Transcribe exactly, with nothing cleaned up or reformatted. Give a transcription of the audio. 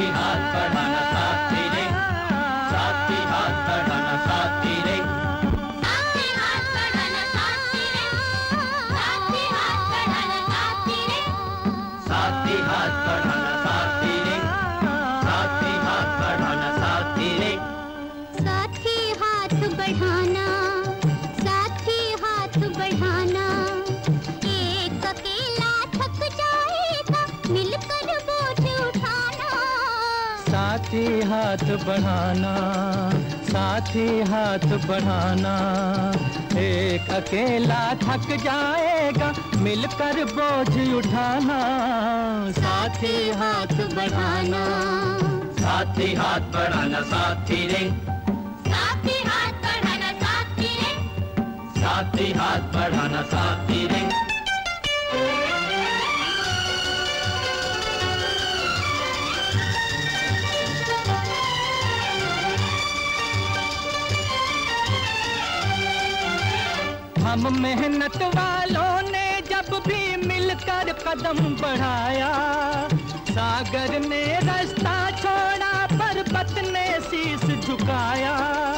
साथी हाथ बढ़ाना साथी रे, साथी हाथ बढ़ाना साथी रे, साथी हाथ बढ़ाना साथी रे, साथी हाथ बढ़ाना साथी रे, साथी हाथ बढ़ाना साथी रे, साथी हाथ बढ़ाना साथी रे, साथी हाथ बढ़ाना, साथी हाथ बढ़ाना, एक अकेला थक जाएगा मिलकर बोझ उठाना। साथी हाथ बढ़ाना, साथी हाथ बढ़ाना, एक अकेला थक जाएगा मिलकर बोझ उठाना। साथी हाथ बढ़ाना, साथी हाथ बढ़ाना साथी रे, साथी हाथ बढ़ाना साथी रे, साथी हाथ बढ़ाना साथी रे, हम मेहनत वालों ने जब भी मिलकर कदम बढ़ाया, सागर ने रास्ता छोड़ा पर्वत ने शीश झुकाया।